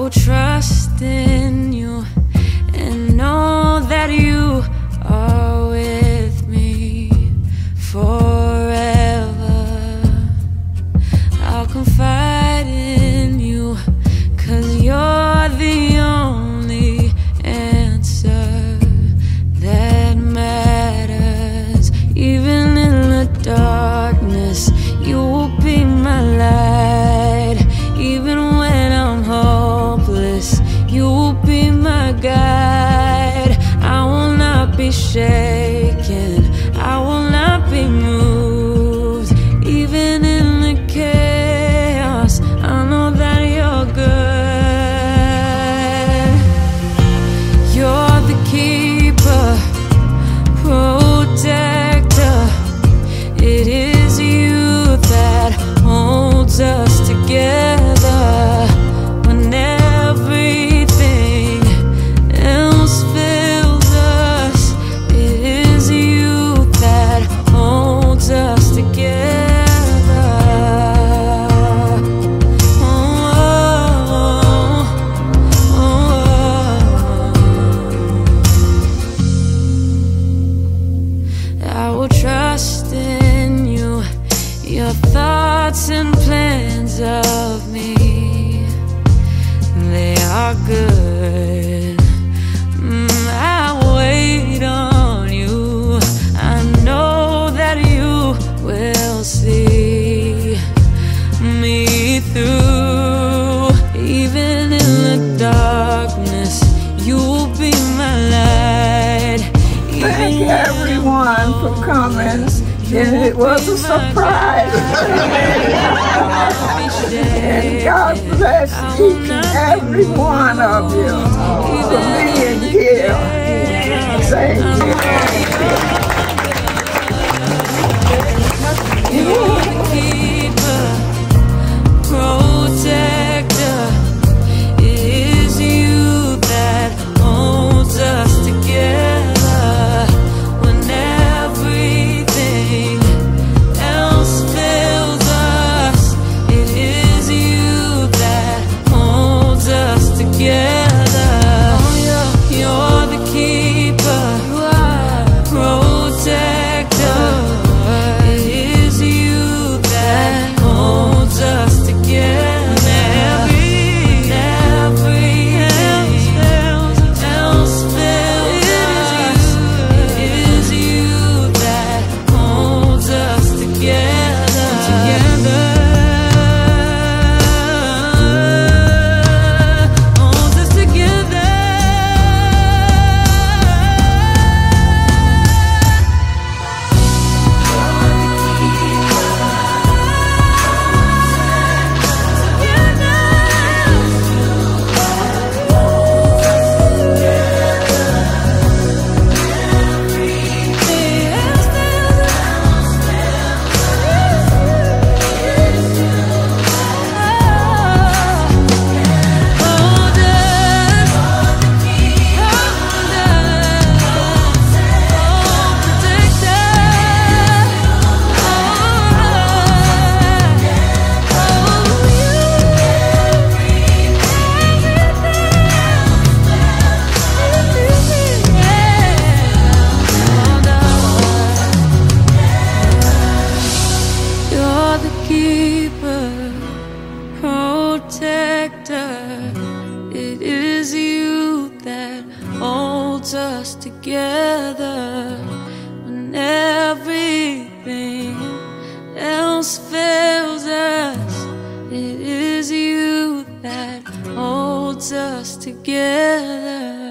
will trust in you and know that you are with me forever. I'll confide in you, 'cause you're the only answer that matters. Even in the darkness, you will be my light. Even when I'm hopeless, you will be my guide. I will not be shaken, I will not be moved. Even in the chaos, I know that you're good. You're the keeper, protector. It is you that holds us together when everything else fails us. It is you that holds us together. I will trust in you, your thoughts and plans of me, they are good. I wait on you, I know that you will see me through. Even in the darkness, you will be my light. Thank everyone for coming. It was a surprise. And God bless each and every one of you for being here. Thank you. You're the keeper, protector. It is you that holds us together when everything else fails us. It is you that holds us together. You're the keeper, protector. It is you that holds us together. Everything else fails us. It is you that holds us together. Holds us together. You're the keeper, protector. It is you that holds us together when everything else fails us. It is you that holds us together.